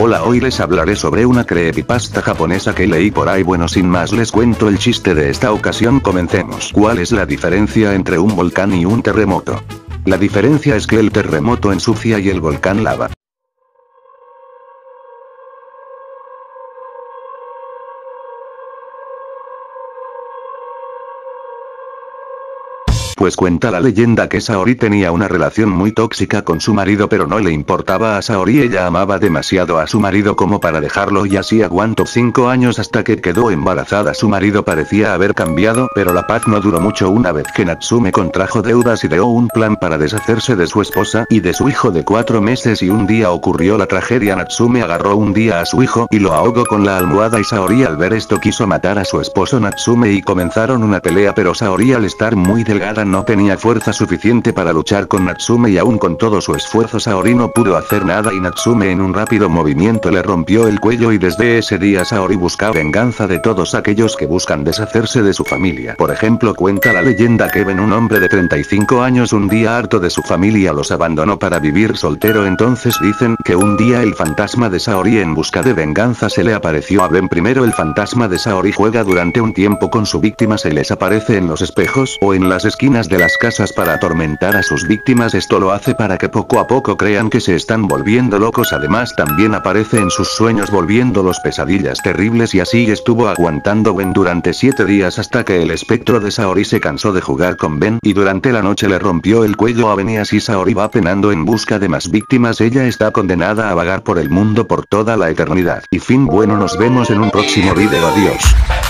Hola, hoy les hablaré sobre una creepypasta japonesa que leí por ahí. Bueno, sin más les cuento el chiste de esta ocasión. Comencemos. ¿Cuál es la diferencia entre un volcán y un terremoto? La diferencia es que el terremoto ensucia y el volcán lava. Pues cuenta la leyenda que Saori tenía una relación muy tóxica con su marido, pero no le importaba a Saori. Ella amaba demasiado a su marido como para dejarlo, y así aguantó 5 años hasta que quedó embarazada. Su marido parecía haber cambiado, pero la paz no duró mucho. Una vez que Natsume contrajo deudas, ideó un plan para deshacerse de su esposa y de su hijo de 4 meses, y un día ocurrió la tragedia. Natsume agarró un día a su hijo y lo ahogó con la almohada, y Saori al ver esto quiso matar a su esposo Natsume y comenzaron una pelea, pero Saori, al estar muy delgada, no tenía fuerza suficiente para luchar con Natsume, y aún con todo su esfuerzo Saori no pudo hacer nada, y Natsume en un rápido movimiento le rompió el cuello, y desde ese día Saori busca venganza de todos aquellos que buscan deshacerse de su familia. Por ejemplo, cuenta la leyenda que Ben, un hombre de 35 años, un día harto de su familia los abandonó para vivir soltero. Entonces dicen que un día el fantasma de Saori en busca de venganza se le apareció a Ben. Primero el fantasma de Saori juega durante un tiempo con su víctima, se les aparece en los espejos o en las esquinas de las casas para atormentar a sus víctimas. Esto lo hace para que poco a poco crean que se están volviendo locos. Además también aparece en sus sueños volviéndolos pesadillas terribles, y así estuvo aguantando Ben durante 7 días hasta que el espectro de Saori se cansó de jugar con Ben y durante la noche le rompió el cuello a Ben, y así Saori va penando en busca de más víctimas. Ella está condenada a vagar por el mundo por toda la eternidad. Y fin. Bueno, nos vemos en un próximo video. Adiós.